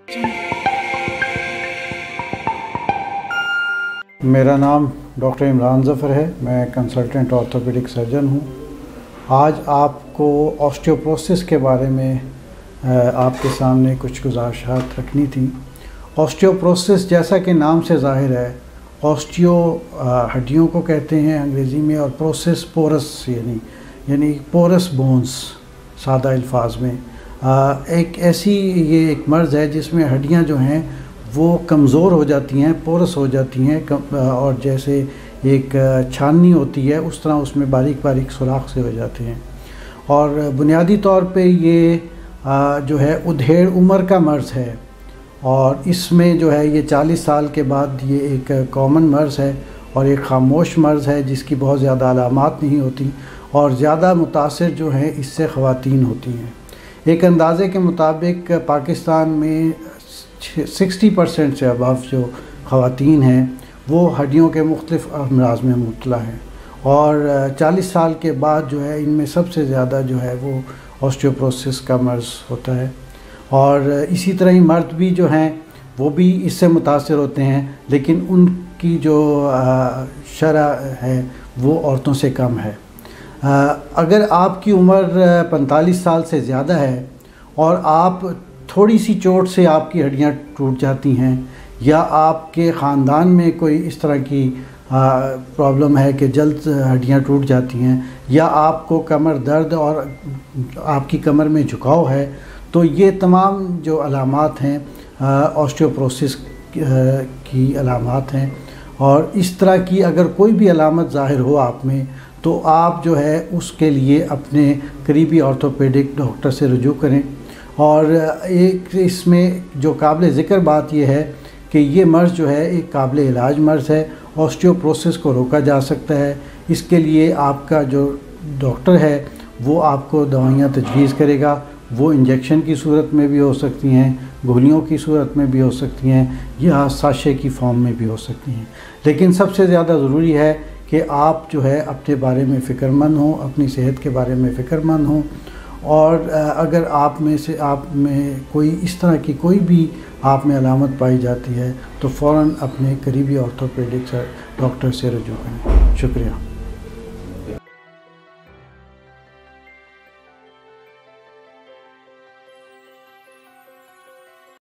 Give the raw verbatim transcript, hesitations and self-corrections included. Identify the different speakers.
Speaker 1: मेरा नाम डॉक्टर इमरान ज़फ़र है। मैं कंसल्टेंट ऑर्थोपेडिक सर्जन हूँ। आज आपको ऑस्टियोपोरोसिस के बारे में आपके सामने कुछ गुज़ारिशात रखनी थी। ऑस्टियोपोरोसिस जैसा कि नाम से ज़ाहिर है, ऑस्टियो हड्डियों को कहते हैं अंग्रेज़ी में, और प्रोसेस पोरस यानी यानी पोरस बोन्स सादा अल्फाज में। एक ऐसी ये एक मर्ज़ है जिसमें हड्डियाँ जो हैं वो कमज़ोर हो जाती हैं, पोरस हो जाती हैं, और जैसे एक छाननी होती है उस तरह उसमें बारीक बारीक सुराख से हो जाते हैं। और बुनियादी तौर पे ये जो है उधेड़ उम्र का मर्ज़ है, और इसमें जो है ये चालीस साल के बाद ये एक कॉमन मर्ज़ है और एक खामोश मर्ज़ है जिसकी बहुत ज़्यादा अलामात नहीं होती, और ज़्यादा मुतासिर जो हैं इससे ख़वातीन होती हैं। एक अंदाज़े के मुताबिक पाकिस्तान में सिक्सटी परसेंट से अबव जो ख़वातीन हैं वो हड्डियों के मुख्तलिफ़ अमराज़ में मुब्तला हैं, और चालीस साल के बाद जो है इनमें सबसे ज़्यादा जो है वो ऑस्टियोपोरोसिस का मर्ज़ होता है। और इसी तरह ही मर्द भी जो हैं वो भी इससे मुतासिर होते हैं, लेकिन उनकी जो शरह है वो औरतों से कम है। अगर आपकी उम्र पैंतालीस साल से ज़्यादा है और आप थोड़ी सी चोट से आपकी हड्डियां टूट जाती हैं, या आपके ख़ानदान में कोई इस तरह की प्रॉब्लम है कि जल्द हड्डियां टूट जाती हैं, या आपको कमर दर्द और आपकी कमर में झुकाव है, तो ये तमाम जो अलामात हैं ऑस्टियोपोरोसिस की अलामात हैं। और इस तरह की अगर कोई भी अलामत ज़ाहिर हो आप में, तो आप जो है उसके लिए अपने करीबी ऑर्थोपेडिक डॉक्टर से रुजू करें। और एक इसमें जो काबिल ज़िक्र बात यह है कि ये मर्ज़ जो है एक काबिल इलाज मर्ज़ है। ऑस्टियोपोरोसिस को रोका जा सकता है। इसके लिए आपका जो डॉक्टर है वो आपको दवाइयाँ तजवीज़ करेगा। वो इंजेक्शन की सूरत में भी हो सकती हैं, गोलियों की सूरत में भी हो सकती हैं, या साशे की फॉर्म में भी हो सकती हैं। लेकिन सबसे ज़्यादा ज़रूरी है कि आप जो है अपने बारे में फ़िक्रमंद हों, अपनी सेहत के बारे में फ़िक्रमंद हों। और अगर आप में से आप में कोई इस तरह की कोई भी आप में अलामत पाई जाती है तो फ़ौरन अपने करीबी ऑर्थोपेडिक डॉक्टर से रुजू करें। शुक्रिया।